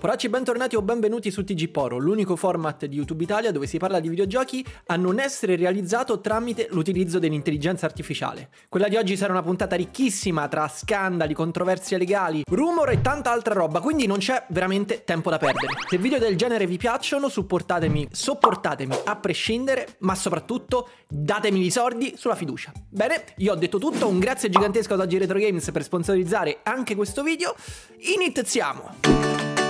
Poracci, bentornati o benvenuti su TG Poro, l'unico format di YouTube Italia dove si parla di videogiochi a non essere realizzato tramite l'utilizzo dell'intelligenza artificiale. Quella di oggi sarà una puntata ricchissima tra scandali, controversie legali, rumor e tanta altra roba, quindi non c'è veramente tempo da perdere. Se video del genere vi piacciono, supportatemi, sopportatemi a prescindere, ma soprattutto datemi i soldi sulla fiducia. Bene, io ho detto tutto, un grazie gigantesco ad Oggi Retro Games per sponsorizzare anche questo video. Iniziamo!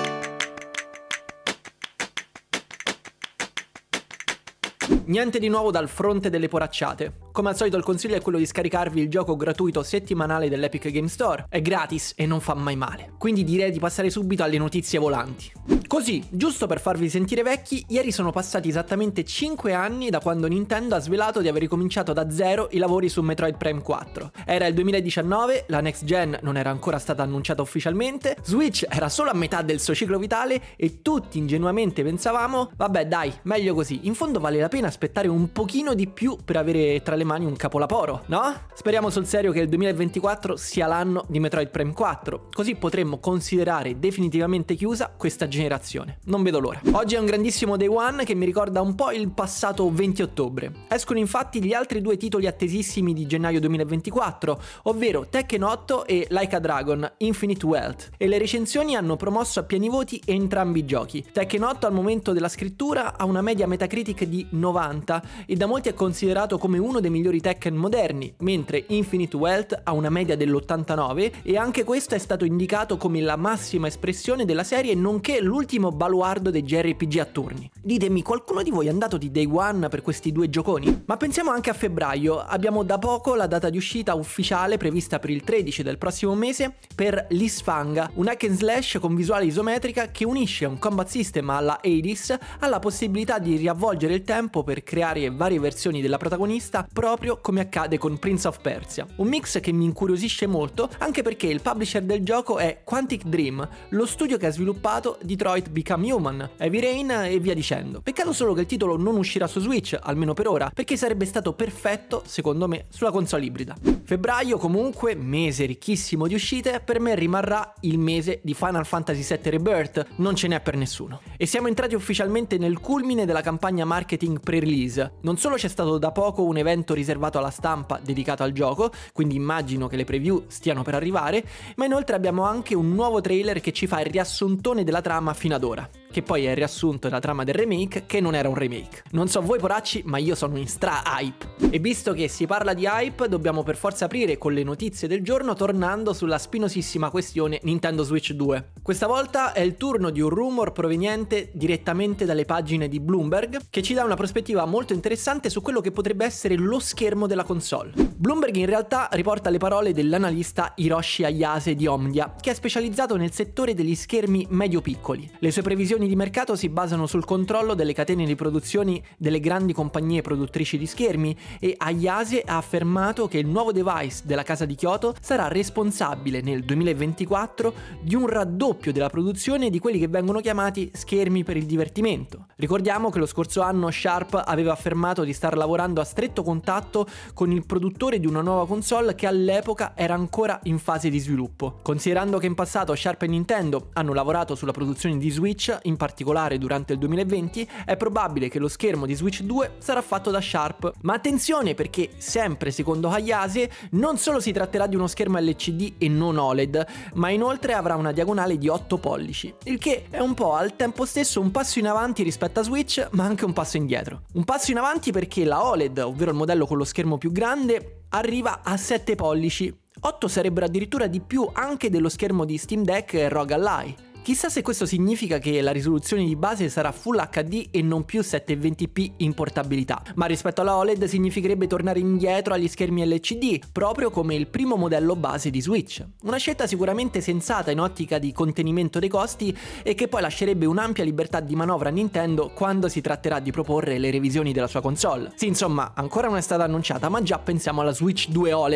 Niente di nuovo dal fronte delle poracciate. Come al solito il consiglio è quello di scaricarvi il gioco gratuito settimanale dell'Epic Game Store. È gratis e non fa mai male. Quindi direi di passare subito alle notizie volanti. Così, giusto per farvi sentire vecchi, ieri sono passati esattamente 5 anni da quando Nintendo ha svelato di aver ricominciato da zero i lavori su Metroid Prime 4. Era il 2019, la next gen non era ancora stata annunciata ufficialmente, Switch era solo a metà del suo ciclo vitale e tutti ingenuamente pensavamo, vabbè dai, meglio così, in fondo vale la pena aspettare un pochino di più per avere tra le mani un capolavoro, no? Speriamo sul serio che il 2024 sia l'anno di Metroid Prime 4, così potremmo considerare definitivamente chiusa questa generazione. Non vedo l'ora. Oggi è un grandissimo day one che mi ricorda un po' il passato 20 ottobre. Escono infatti gli altri due titoli attesissimi di gennaio 2024, ovvero Tekken 8 e Like a Dragon Infinite Wealth, e le recensioni hanno promosso a pieni voti entrambi i giochi. Tekken 8 al momento della scrittura ha una media Metacritic di 90 e da molti è considerato come uno dei migliori Tekken moderni, mentre Infinite Wealth ha una media dell'89 e anche questo è stato indicato come la massima espressione della serie nonché l'ultimo baluardo dei JRPG a turni. Ditemi, qualcuno di voi è andato di day one per questi due gioconi? Ma pensiamo anche a febbraio, abbiamo da poco la data di uscita ufficiale prevista per il 13 del prossimo mese per Lisfanga, un hack and slash con visuale isometrica che unisce un combat system alla Hades alla possibilità di riavvolgere il tempo per creare varie versioni della protagonista proprio come accade con Prince of Persia. Un mix che mi incuriosisce molto anche perché il publisher del gioco è Quantic Dream, lo studio che ha sviluppato Detroit Become Human, Heavy Rain e via dicendo. Peccato solo che il titolo non uscirà su Switch, almeno per ora, perché sarebbe stato perfetto, secondo me, sulla console ibrida. Febbraio comunque, mese ricchissimo di uscite, per me rimarrà il mese di Final Fantasy VII Rebirth, non ce n'è per nessuno. E siamo entrati ufficialmente nel culmine della campagna marketing pre-release. Non solo c'è stato da poco un evento riservato alla stampa dedicato al gioco, quindi immagino che le preview stiano per arrivare, ma inoltre abbiamo anche un nuovo trailer che ci fa il riassuntone della trama fino ad ora, che poi è il riassunto della trama del remake che non era un remake. Non so voi poracci, ma io sono in hype. E visto che si parla di hype, dobbiamo per forza aprire con le notizie del giorno tornando sulla spinosissima questione Nintendo Switch 2. Questa volta è il turno di un rumor proveniente direttamente dalle pagine di Bloomberg che ci dà una prospettiva molto interessante su quello che potrebbe essere lo schermo della console. Bloomberg in realtà riporta le parole dell'analista Hiroshi Ayase di Omdia, che è specializzato nel settore degli schermi medio-piccoli. Le sue previsioni di mercato si basano sul controllo delle catene di produzione delle grandi compagnie produttrici di schermi e Ayase ha affermato che il nuovo device della casa di Kyoto sarà responsabile nel 2024 di un raddoppio della produzione di quelli che vengono chiamati schermi per il divertimento. Ricordiamo che lo scorso anno Sharp aveva affermato di star lavorando a stretto contatto con il produttore di una nuova console che all'epoca era ancora in fase di sviluppo. Considerando che in passato Sharp e Nintendo hanno lavorato sulla produzione di Switch, in particolare durante il 2020, è probabile che lo schermo di Switch 2 sarà fatto da Sharp. Ma attenzione, perché sempre secondo Ayase non solo si tratterà di uno schermo LCD e non OLED, ma inoltre avrà una diagonale di 8 pollici, il che è un po' al tempo stesso un passo in avanti rispetto a Switch, ma anche un passo indietro. Un passo in avanti perché la OLED, ovvero il modello con lo schermo più grande, arriva a 7 pollici. 8 sarebbero addirittura di più anche dello schermo di Steam Deck e ROG Ally. Chissà se questo significa che la risoluzione di base sarà Full HD e non più 720p in portabilità, ma rispetto alla OLED significherebbe tornare indietro agli schermi LCD, proprio come il primo modello base di Switch. Una scelta sicuramente sensata in ottica di contenimento dei costi e che poi lascerebbe un'ampia libertà di manovra a Nintendo quando si tratterà di proporre le revisioni della sua console. Sì, insomma, ancora non è stata annunciata, ma già pensiamo alla Switch 2 OLED.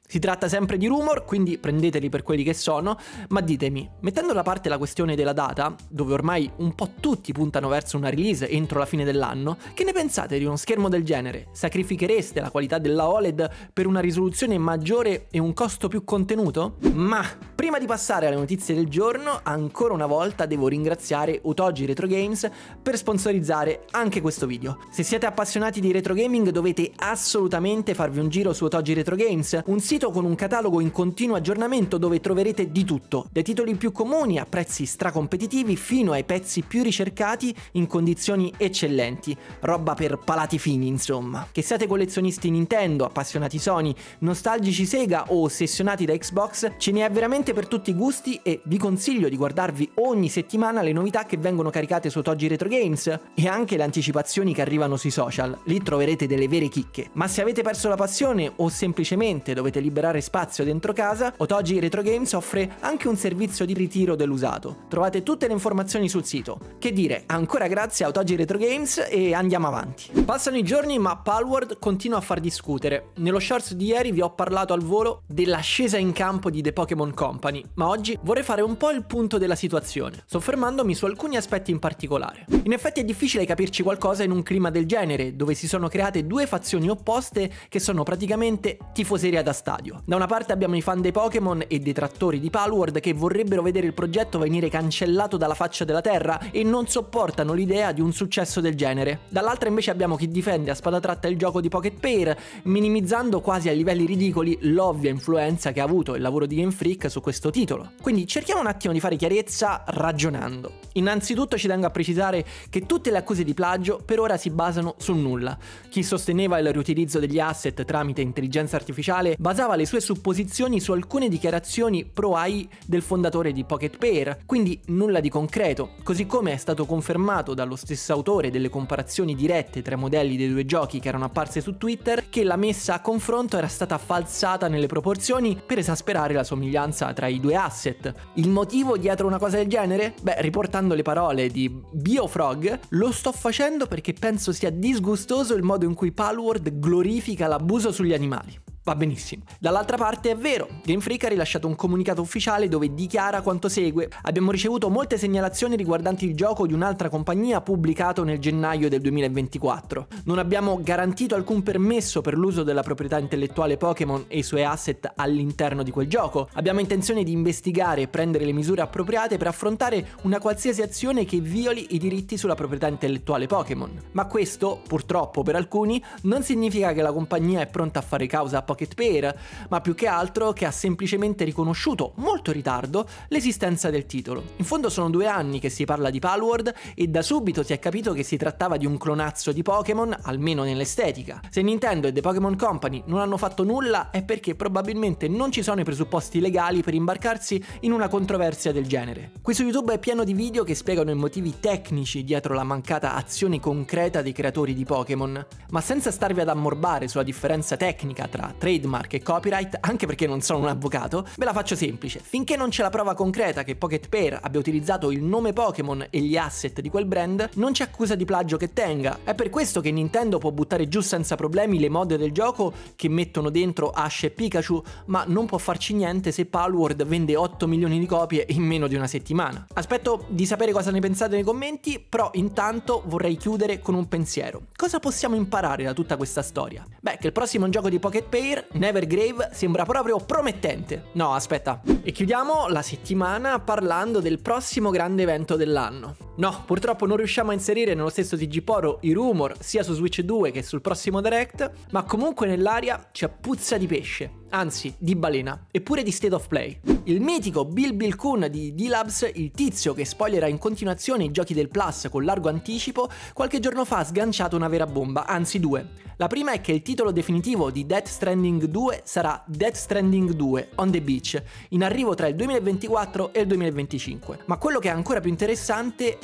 Si tratta sempre di rumor, quindi prendeteli per quelli che sono, ma ditemi, mettendo da parte la questione della data, dove ormai un po' tutti puntano verso una release entro la fine dell'anno, che ne pensate di uno schermo del genere? Sacrifichereste la qualità della OLED per una risoluzione maggiore e un costo più contenuto? Ma prima di passare alle notizie del giorno, ancora una volta devo ringraziare Utogi Retro Games per sponsorizzare anche questo video. Se siete appassionati di retro gaming dovete assolutamente farvi un giro su Utogi Retro Games, un sito con un catalogo in continuo aggiornamento dove troverete di tutto, dai titoli più comuni a prezzi stracompetitivi fino ai pezzi più ricercati in condizioni eccellenti, roba per palati fini insomma. Che siate collezionisti Nintendo, appassionati Sony, nostalgici Sega o ossessionati da Xbox, ce ne è veramente per tutti i gusti e vi consiglio di guardarvi ogni settimana le novità che vengono caricate su Utogi Retro Games e anche le anticipazioni che arrivano sui social, lì troverete delle vere chicche. Ma se avete perso la passione o semplicemente dovete liberare spazio dentro casa, Utogi Retro Games offre anche un servizio di ritiro dell'usato. Trovate tutte le informazioni sul sito. Che dire, ancora grazie a Utogi Retro Games e andiamo avanti. Passano i giorni ma Palworld continua a far discutere. Nello shorts di ieri vi ho parlato al volo dell'ascesa in campo di The Pokémon Company, ma oggi vorrei fare un po' il punto della situazione, soffermandomi su alcuni aspetti in particolare. In effetti è difficile capirci qualcosa in un clima del genere, dove si sono create due fazioni opposte che sono praticamente tifoseria da stadio. Da una parte abbiamo i fan dei Pokémon e detrattori di Palworld che vorrebbero vedere il progetto venire cancellato dalla faccia della terra e non sopportano l'idea di un successo del genere. Dall'altra invece abbiamo chi difende a spada tratta il gioco di Pocket Pair, minimizzando quasi a livelli ridicoli l'ovvia influenza che ha avuto il lavoro di Game Freak su questo titolo. Quindi cerchiamo un attimo di fare chiarezza ragionando. Innanzitutto ci tengo a precisare che tutte le accuse di plagio per ora si basano sul nulla. Chi sosteneva il riutilizzo degli asset tramite intelligenza artificiale basava le sue supposizioni su alcune dichiarazioni pro AI del fondatore di Pocket Pair, quindi nulla di concreto, così come è stato confermato dallo stesso autore delle comparazioni dirette tra i modelli dei due giochi che erano apparse su Twitter che la messa a confronto era stata falsata nelle proporzioni per esasperare la somiglianza tra i due asset. Il motivo dietro una cosa del genere? Beh, riportando le parole di BioFrog, lo sto facendo perché penso sia disgustoso il modo in cui Palworld glorifica l'abuso sugli animali. Va benissimo. Dall'altra parte è vero, Game Freak ha rilasciato un comunicato ufficiale dove dichiara quanto segue: abbiamo ricevuto molte segnalazioni riguardanti il gioco di un'altra compagnia pubblicato nel gennaio del 2024. Non abbiamo garantito alcun permesso per l'uso della proprietà intellettuale Pokémon e i suoi asset all'interno di quel gioco. Abbiamo intenzione di investigare e prendere le misure appropriate per affrontare una qualsiasi azione che violi i diritti sulla proprietà intellettuale Pokémon. Ma questo, purtroppo per alcuni, non significa che la compagnia è pronta a fare causa a Pocket Pair, ma più che altro che ha semplicemente riconosciuto, molto in ritardo, l'esistenza del titolo. In fondo sono 2 anni che si parla di Palworld e da subito si è capito che si trattava di un clonazzo di Pokémon, almeno nell'estetica. Se Nintendo e The Pokémon Company non hanno fatto nulla è perché probabilmente non ci sono i presupposti legali per imbarcarsi in una controversia del genere. Qui su YouTube è pieno di video che spiegano i motivi tecnici dietro la mancata azione concreta dei creatori di Pokémon, ma senza starvi ad ammorbare sulla differenza tecnica tra trademark e copyright, anche perché non sono un avvocato, ve la faccio semplice. Finché non c'è la prova concreta che Pocket Pair abbia utilizzato il nome Pokémon e gli asset di quel brand, non c'è accusa di plagio che tenga. È per questo che Nintendo può buttare giù senza problemi le mod del gioco che mettono dentro Ash e Pikachu, ma non può farci niente se Palworld vende 8 milioni di copie in meno di una settimana. Aspetto di sapere cosa ne pensate nei commenti, però intanto vorrei chiudere con un pensiero. Cosa possiamo imparare da tutta questa storia? Beh, che il prossimo gioco di Pocket Pair, Nevergrave, sembra proprio promettente. No, aspetta. E chiudiamo la settimana parlando del prossimo grande evento dell'anno. No, purtroppo non riusciamo a inserire nello stesso TG Poro i rumor sia su Switch 2 che sul prossimo Direct, ma comunque nell'aria c'è puzza di pesce, anzi di balena, e pure di State of Play. Il mitico Bill Kun di D-Labs, il tizio che spoilerà in continuazione i giochi del Plus con largo anticipo, qualche giorno fa ha sganciato una vera bomba, anzi 2. La prima è che il titolo definitivo di Death Stranding 2 sarà Death Stranding 2 On the Beach, in arrivo tra il 2024 e il 2025. Ma quello che è ancora più interessante è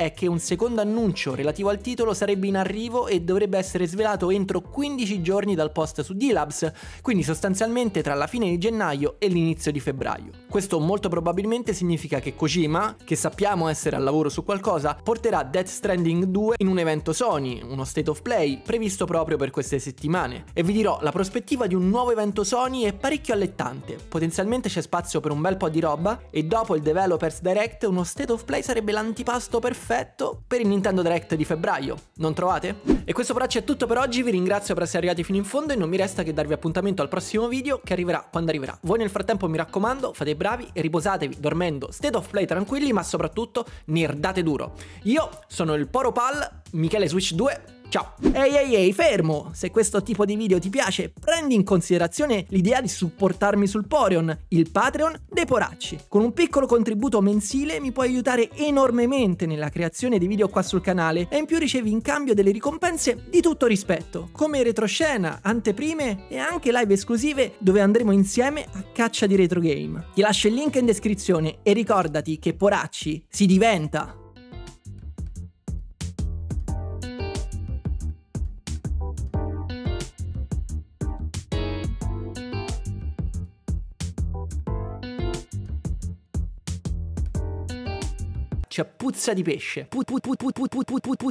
è che un secondo annuncio relativo al titolo sarebbe in arrivo e dovrebbe essere svelato entro 15 giorni dal post su D-Labs, quindi sostanzialmente tra la fine di gennaio e l'inizio di febbraio. Questo molto probabilmente significa che Kojima, che sappiamo essere al lavoro su qualcosa, porterà Death Stranding 2 in un evento Sony, uno State of Play, previsto proprio per queste settimane. E vi dirò, la prospettiva di un nuovo evento Sony è parecchio allettante, potenzialmente c'è spazio per un bel po' di roba e dopo il Developers Direct uno State of Play sarebbe l'antipasto perfetto per il Nintendo Direct di febbraio, non trovate? E questo braccio è tutto per oggi, vi ringrazio per essere arrivati fino in fondo e non mi resta che darvi appuntamento al prossimo video che arriverà quando arriverà. Voi nel frattempo mi raccomando, fate i bravi e riposatevi dormendo State of Play tranquilli, ma soprattutto nerdate duro. Io sono il Poropal, Michele Switch 2, ciao! Ehi, fermo! Se questo tipo di video ti piace, prendi in considerazione l'idea di supportarmi sul Poreon, il Patreon dei Poracci. Con un piccolo contributo mensile mi puoi aiutare enormemente nella creazione di video qua sul canale e in più ricevi in cambio delle ricompense di tutto rispetto, come retroscena, anteprime e anche live esclusive dove andremo insieme a caccia di retro game. Ti lascio il link in descrizione e ricordati che Poracci si diventa! C'è puzza di pesce.